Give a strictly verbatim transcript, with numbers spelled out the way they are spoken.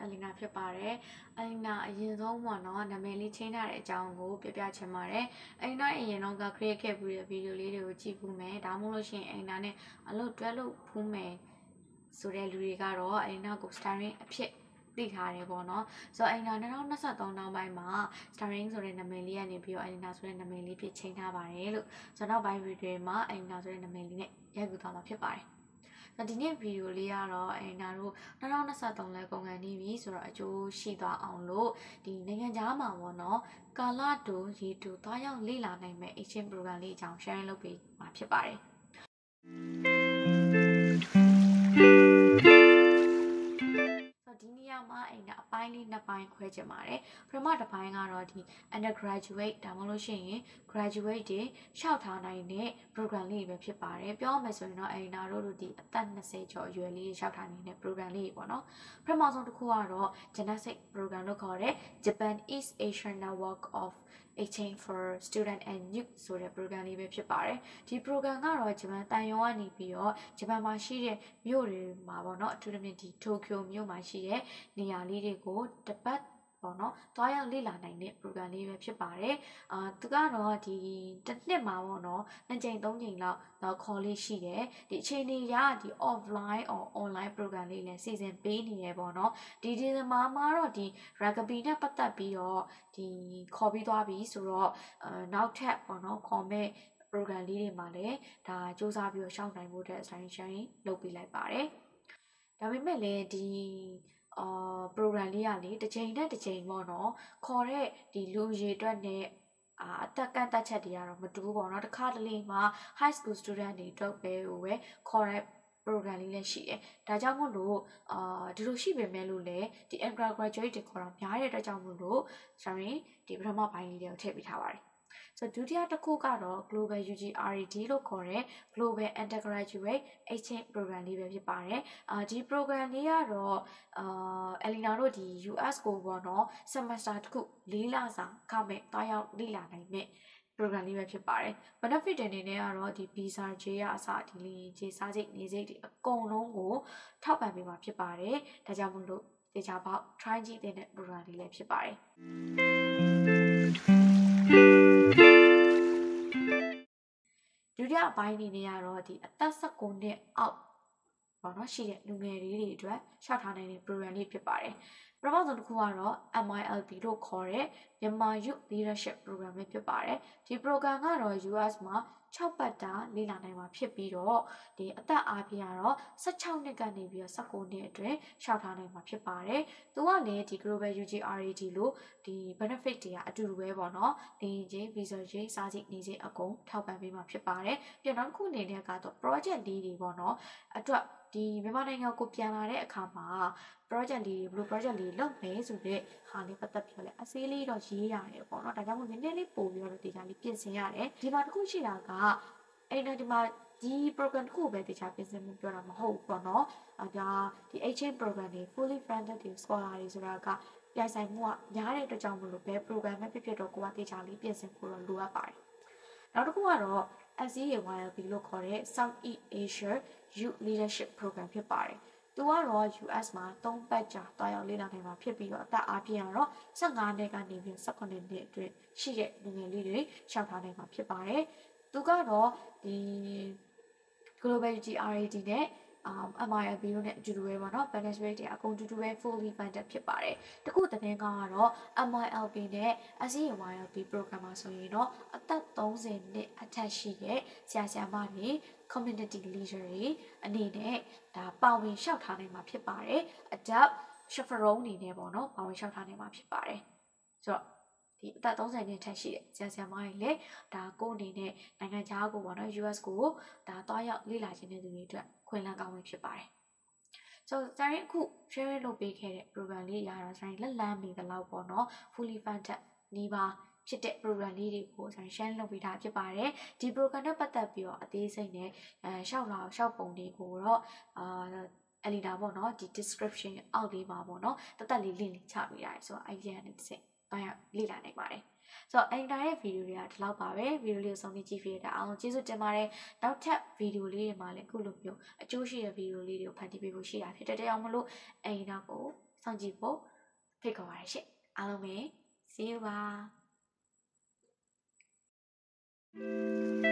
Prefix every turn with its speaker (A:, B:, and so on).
A: Alina ဖြစ်ပါတယ် Alina အရင်ဆုံးပေါ့နော်နာမည်လေးချင်းထားတဲ့အကြောင်းကိုပြပြချင်ပါတယ် Alina အရင်တော့က create ခဲ့ပြီးတဲ့ video လေးတွေကိုကြည့်ဖူးမယ်ဒါမှမဟုတ်လို့ရှိရင် Alina နဲ့အလုပ်တွဲလုပ်ဖူးမယ်ဆိုတဲ့လူတွေကတော့ Alina ကို starring အဖြစ်သိထားတယ်ပေါ့နော်ဆိုတော့ Alina ၂၀၂၃နောက်ပိုင်းမှာ starring ဆိုတဲ့နာမည်လေးကနေပြီးတော့ Alina ဆိုတဲ့နာမည်လေးဖြစ်ချိန်ထားပါတယ်လို့ဆိုတော့နောက်ပိုင်း video မှာ Alina ဆိုတဲ့နာမည်လေးနဲ့ရိုက်ကူသွားမှာဖြစ်ပါတယ်ဒီနေ့ဗီဒီယိုလေးကတော့အဲနာတို့၂၀၂၃လဲကုန်ကန်နေပြီဆိုတော့အကျိုးရှိသွားအောင်လို့ဒီနိုင်ငံခြားမှာပေါ့နော်ကာလတူရေတူသွားရောက်လေ့လာနိုင်မဲ့ exchange program လေးအကြောင်း sharing လုပ်ပေးမှာဖြစ်ပါတယ်ဒီနေရာမှာအိမ်ကအပိုင်းလေးနှစ်ပိုင်းခွဲချင်ပါတယ်ပထမတစ်ပိုင်းကတော့ဒီ undergraduate ဒါမှမဟုတ်ရှင် graduate တွေရှောက်ထားနိုင်တဲ့ program လေးပဲဖြစ်ပါတယ်ပြောမယ်ဆိုရင်တော့အိမ်နာတို့ဒီအသက်၂၀ကျော်အရွယ်လေးရှောက်ထားနေတဲ့ program လေးပေါ့နော်ပထမဆုံးတစ်ခုကတော့ genetic program လို့ခေါ်တဲ့ Japan East Asian Network of Exchange for Student and Youth ဆိုတဲ့ program လေးပဲဖြစ်ပါတယ်ဒီ program ကတော့ဂျပန်တန်ယုံကနေပြီးတော့ဂျပန်မှာရှိတဲ့မြို့တွေမှာပေါ့နော်အထူးသဖြင့်ဒီ Tokyo မြို့မှာရှိတဲ့နေရာလေးတွေကိုတပတ်ပေါ့နော်တွားရောက်လေ့လာနိုင်တဲ့ program လေးပဲဖြစ်ပါတယ်အာသူကတော့ဒီတစ်နှစ်မှာပေါ့နော်နှစ်ကြိမ်သုံးကြိမ်လောက်တော့ခေါ်လေးရှိတယ်ဒီအချိန်ကြီးရဒီ offline or online program လေးလည်းစီစဉ်ပေးနေရပေါ့နော်ဒီဒီဇင်ဘာမှာတော့ဒီ rugby နဲ့ပတ်သက်ပြီးတော့ဒီခေါ်ပြီးသွားပြီဆိုတော့အာနောက်ထပ်ပေါ့နော်ခေါ်မဲ့ program လေးတွေမှာလည်းဒါစူးစမ်းပြီးတော့ရှောက်နိုင်ဖို့အတွက် sharing sharing လုပ်ပေးလိုက်ပါတယ်ဒါပေမဲ့လည်းဒီအာ program လေးကလေတစ်ချိန်နဲ့တစ်ချိန်ပေါ့နော်ခေါ်တဲ့ဒီလူရေအတွက်နဲ့အာအသက်ကန့်သက်ချက်တွေကတော့မတူဘူးပေါ့နော်တစ်ခါတလေမှာ high school student တွေအတွက်ပဲဟိုပဲခေါ်တဲ့ program လေးလည်းရှိတယ်ဒါကြောင့်မို့လို့အာဒီလိုရှိပေမဲ့လို့လည်းဒီ undergraduate တွေခေါ်တာများတဲ့အတွက်ကြောင့်မို့လို့ sorry ဒီပထမပိုင်းလေးတွေကိုထည့်ပေးထားပါတယ်ဆိုဒုတိယတစ်ခုကတော့ Global ယူ ဂျီ အာร์ อี ဒီ လို့ခေါ်တဲ့ Global Undergraduate Exchange Program လေးပဲဖြစ်ပါတယ်အာဒီ program လေးကတော့အာ Alina တို့ဒီ ယူ အက်စ် ကိုပေါ့နော် semester တစ်ခု၄လစာခမဲ့တွားရောက်လေ့လာနိုင်မဲ့ program လေးပဲဖြစ်ပါတယ် benefit တွေအနေနဲ့ကတော့ဒီ visa ကြေးရအစဒီလီကြေးစားစိတ်နေစိတ်တွေအကုန်လုံးကိုထောက်ပံ့ပေးမှာဖြစ်ပါတယ်ဒါကြောင့်မို့လို့တေချာပေါက် try ကြည့်တဲ့ program လေးလည်းဖြစ်ပါတယ်ဒုတိယအပိုင်းအနေနဲ့ကတော့ဒီအသက်၁၉နှစ်အောက်ပေါ့နော်ရှိတဲ့လူငယ်လေးတွေအတွက်ရှောက်ထားနိုင်တဲ့ program လေးဖြစ်ပါတယ်ပထမဆုံးတစ်ခုကတော့ M I L B လို့ခေါ်တဲ့ Myanmar Youth Leadership Program ပဲဖြစ်ပါတယ်ဒီ program ကတော့ ယူ အက်စ် မှာ၆ပတ်တာလေ့လာနိုင်မှာဖြစ်ပြီးတော့ဒီအသက်အားဖြင့်ကတော့၁၆နှစ်ကနေပြီးတော့၁၉နှစ်အတွင်းရှောက်ထားနိုင်မှာဖြစ်ပါတယ်သူကလည်းဒီ Global ယူ ဂျီ အာร์ อี ဒီ လို့ဒီ benefit တွေကအတူတူပဲပေါ့နော်နေချင်း visa ချင်းစားချင်းနေချင်းအကုန်ထောက်ပံ့ပေးမှာဖြစ်ပါတယ်ပြီးတော့နောက်တစ်ခုအနေနဲ့ကတော့ project လေးတွေပေါ့နော်အတွက်ဒီမြန်မာနိုင်ငံကိုပြန်လာတဲ့အခါမှာ project လေးတွေဘယ်လို project လေးလုပ်မယ်ဆိုတဲ့ဟာလေးပတ်သက်ပြီးတော့လည်းအသေးလေးတော့ရေးရတယ်ပေါ့နော်ဒါကြောင့်မို့နည်းနည်းလေးပို့ပြီးတော့တေချာလေးပြင်ဆင်ရတယ်ဒီမှာတစ်ခုရှိတာကအဲ့တော့ဒီမှာဒီ program တစ်ခုပဲတေချာပြင်ဆင်မှုပြောတာမဟုတ်ဘူးပေါ့နော်အဲဒါဒီ exchange program တွေ fully funded တွေ scholar တွေဆိုတာကပြိုင်ဆိုင်မှုကများတဲ့အတွက်ကြောင့်မလို့ဘယ် program ပဲဖြစ်ဖြစ်တော့ကိုကတေချာလေးပြင်ဆင်ဖို့တော့လိုအပ်ပါတယ်နောက်တစ်ခုကတော့ S E A Y L B လို့ခေါ်တဲ့ South East Asia Youth Leadership Program ဖြစ်ပါတယ်သူကတော့ ယူ အက်စ် မှာ၃ပတ်ကြာတွားရောက်လေ့လာနိုင်မှာဖြစ်ပြီးတော့အသက်အားဖြင့်ကတော့၁၅နှစ်ကနေပြီး၁၈နှစ်အတွင်းရှိတဲ့လူငယ်လေးတွေရှောက်ထားနိုင်မှာဖြစ်ပါတယ်သူကတော့ဒီ Global ယူ ဂျီ အာร์ อี ဒီ နဲ့M I L B တို့နဲ့အတူတူပဲပေါ့နော် benefit တွေအကုန်တူတူပဲ fully funded ဖြစ်ပါတယ်တခုသတင်းကောင်းကတော့ M I L B နဲ့ S E A Y L B program မှာဆိုရင်တော့အသက်၃၀နှစ်အထက်ရှိတဲ့ဆရာဆရာမတွေ community leader တွေအနေနဲ့ဒါပါဝင်လျှောက်ထားနိုင်မှာဖြစ်ပါတယ် adapt chaperone အနေနဲ့ပေါ့နော်ပါဝင်လျှောက်ထားနိုင်မှာဖြစ်ပါတယ်ဆိုတော့ဒီအသက်၃၀နှစ်ထက်ရှိတဲ့ဆရာဆရာမတွေလည်းဒါကိုအနေနဲ့နိုင်ငံခြားကိုပေါ့နော် U S ကိုဒါတွားရောက်လေ့လာခြင်းတဲ့သူတွေအတွက်ခွင့်လန်းကောင်းဝင်ဖြစ်ပါတယ်ဆိုတော့ကျွန်တော်အခု share လုပ်ပေးခဲ့တဲ့ program လေးရတော့ကျွန်တော်လက်လန်းနေသလောက်ပေါ့နော် fully funded နီးပါးဖြစ်တဲ့ program လေးတွေကိုကျွန်တော် share လုပ်ပေးထားဖြစ်ပါတယ်ဒီ program နဲ့ပတ်သက်ပြီးတော့အသေးစိတ်နဲ့အဲရှောက်လာရှောက်ပုံတွေကိုတော့အာAlina ပေါ့နော်ဒီ description အောက်လေးပါပေါ့နော်တသက်လေး link ချပေးရတယ်ဆိုတော့ idea နဲ့တစ်ချက်တော့လေ့လာနိုင်ပါတယ်ဆိုတော့ Alina ရဲ့ video တွေကဒီလောက်ပါပဲ video လေးကိုဆုံးဖြတ်ကြည့်ပေးတဲ့အားလုံးကျေးဇူးတင်ပါတယ်နောက်ထပ် video လေးတွေမှာလည်းအခုလိုမျိုးအကျိုးရှိတဲ့ video လေးတွေကိုဖန်တီးပေးဖို့ရှိတာဖြစ်တဲ့ကြောင့်မလို့Alinaကိုစောင့်ကြည့်ဖို့ဖိတ်ခေါ်ပါရရှင်အားလုံးပဲ see you ပါ